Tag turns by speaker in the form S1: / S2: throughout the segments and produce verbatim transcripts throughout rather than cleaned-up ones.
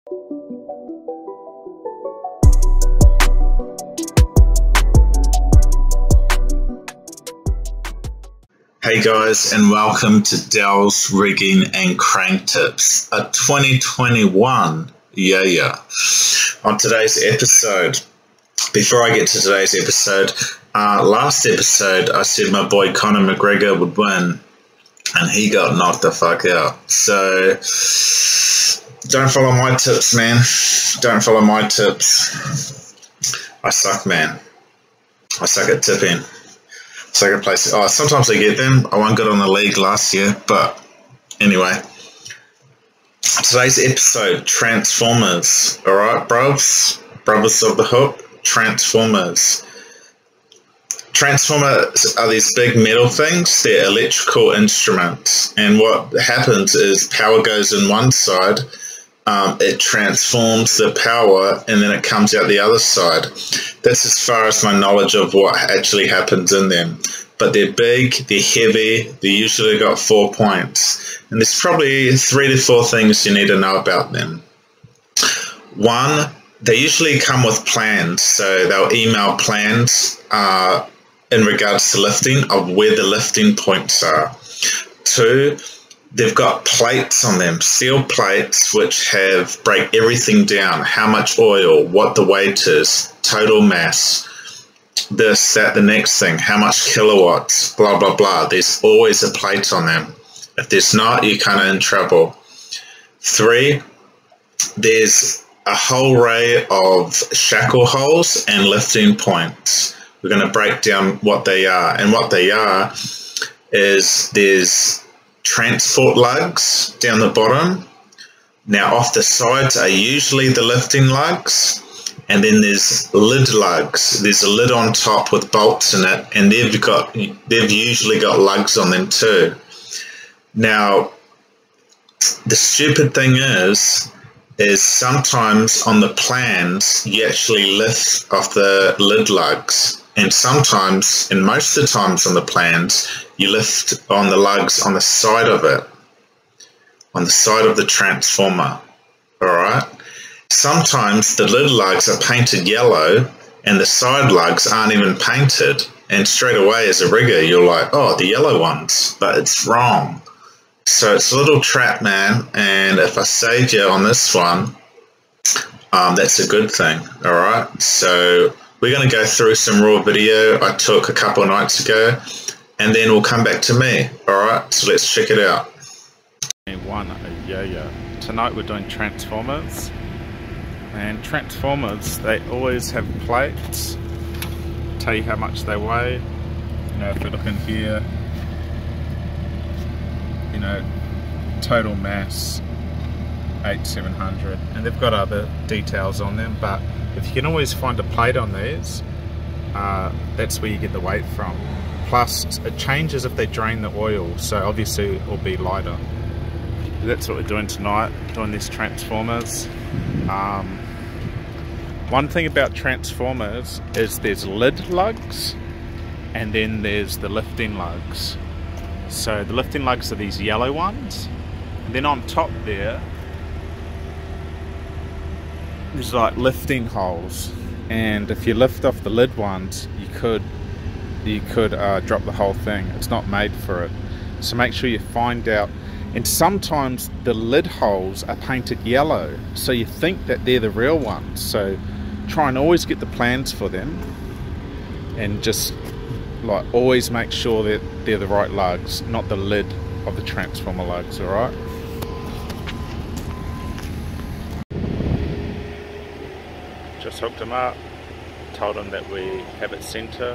S1: Hey guys, and welcome to Dell's Rigging and Crank Tips, a twenty twenty-one yeah yeah. On today's episode, before I get to today's episode, uh, last episode I said my boy Conor McGregor would win, and he got knocked the fuck out. So don't follow my tips, man. Don't follow my tips. I suck, man. I suck at tipping. Second place. Oh, sometimes I get them. I won good on the league last year, but anyway. Today's episode, Transformers. All right, bros, brothers of the hook, Transformers. Transformers are these big metal things. They're electrical instruments, and what happens is power goes in one side. Um, it transforms the power and then it comes out the other side. That's as far as my knowledge of what actually happens in them. But they're big, they're heavy, they usually got four points. And there's probably three to four things you need to know about them. One, they usually come with plans. So they'll email plans uh, in regards to lifting of where the lifting points are. Two, they've got plates on them, steel plates, which have break everything down, how much oil, what the weight is, total mass, this, that, the next thing, how much kilowatts, blah, blah, blah. There's always a plate on them. If there's not, you're kind of in trouble. Three, there's a whole array of shackle holes and lifting points. We're going to break down what they are. And what they are is there's transport lugs down the bottom. Now off the sides are usually the lifting lugs, and then there's lid lugs. There's a lid on top with bolts in it, and they've got they've usually got lugs on them too. Now the stupid thing is is sometimes on the plans you actually lift off the lid lugs, and sometimes, and most of the times on the plans, you lift on the lugs on the side of it, on the side of the transformer, all right? Sometimes the lid lugs are painted yellow and the side lugs aren't even painted, and straight away as a rigger, you're like, oh, the yellow ones, but it's wrong. So it's a little trap, man, and if I saved you on this one, um, that's a good thing, all right? So we're going to go through some raw video I took a couple of nights ago, and then we'll come back to me. Alright, so let's check it out.
S2: One, yeah, yeah. Tonight we're doing Transformers. And Transformers, they always have plates. Tell you how much they weigh. You know, if we look in here, you know, total mass, eight seven hundred. And they've got other details on them, but if you can always find a plate on these, uh, that's where you get the weight from. Plus, it changes if they drain the oil, so obviously it will be lighter. That's what we're doing tonight, doing these Transformers. Um, one thing about Transformers is there's lid lugs, and then there's the lifting lugs. So the lifting lugs are these yellow ones, and then on top there, there's like lifting holes, and if you lift off the lid ones, you could you could uh, drop the whole thing. It's not made for it, so make sure you find out. And sometimes the lid holes are painted yellow, so you think that they're the real ones, so try and always get the plans for them, and just like always make sure that they're the right lugs, not the lid of the transformer lugs. All right. Just hooked him up, told him that we have it center.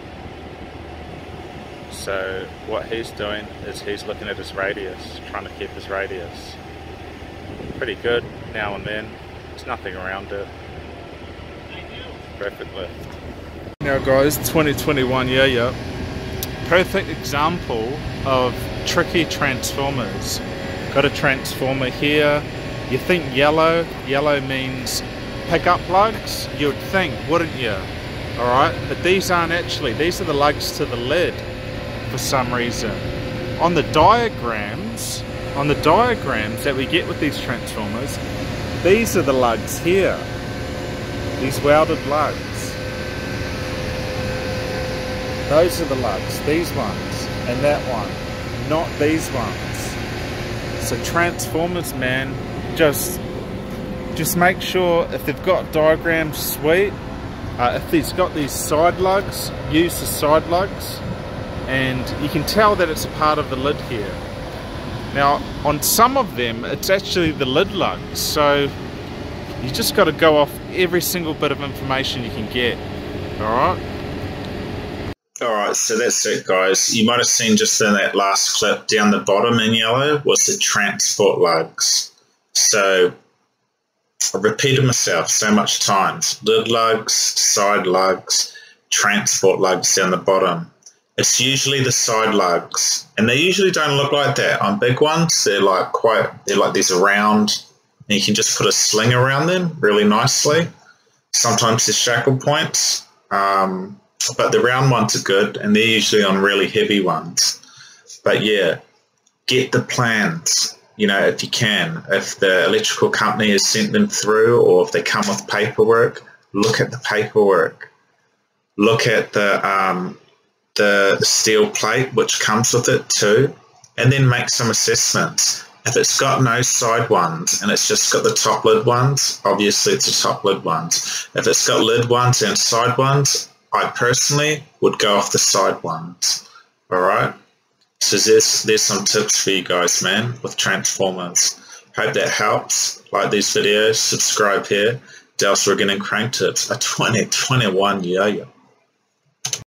S2: So what he's doing is he's looking at his radius, trying to keep his radius pretty good now and then. There's nothing around it. Perfect lift. Now guys, twenty twenty-one, yeah, yeah. Perfect example of tricky transformers. Got a transformer here. You think yellow, yellow means pickup lugs, you would think, wouldn't you? Alright, but these aren't actually, these are the lugs to the lid for some reason. On the diagrams, on the diagrams that we get with these transformers, these are the lugs here. These welded lugs. Those are the lugs, these ones, and that one, not these ones. So transformers, man, just just make sure if they've got diagrams, sweet. Uh, if it's got these side lugs, use the side lugs, and you can tell that it's a part of the lid here. Now, on some of them, it's actually the lid lugs, so you just got to go off every single bit of information you can get. All right.
S1: Alright, so that's it, guys. You might have seen just in that last clip down the bottom in yellow was the transport lugs. So I've repeated myself so much times. Lid lugs, side lugs, transport lugs down the bottom. It's usually the side lugs, and they usually don't look like that. On big ones, they're like quite, they're like these round, and you can just put a sling around them really nicely. Sometimes the shackle points. Um, But the round ones are good, and they're usually on really heavy ones. But yeah, get the plans, you know, if you can. If the electrical company has sent them through, or if they come with paperwork, look at the paperwork. Look at the um, the steel plate, which comes with it too, and then make some assessments. If it's got no side ones and it's just got the top lid ones, obviously it's the top lid ones. If it's got lid ones and side ones, I personally would go off the side ones. Alright? So there's, there's some tips for you guys, man, with transformers. Hope that helps. Like these videos, subscribe here. Dale's Rigging and Crank Tips. A twenty twenty-one, yeah, yeah.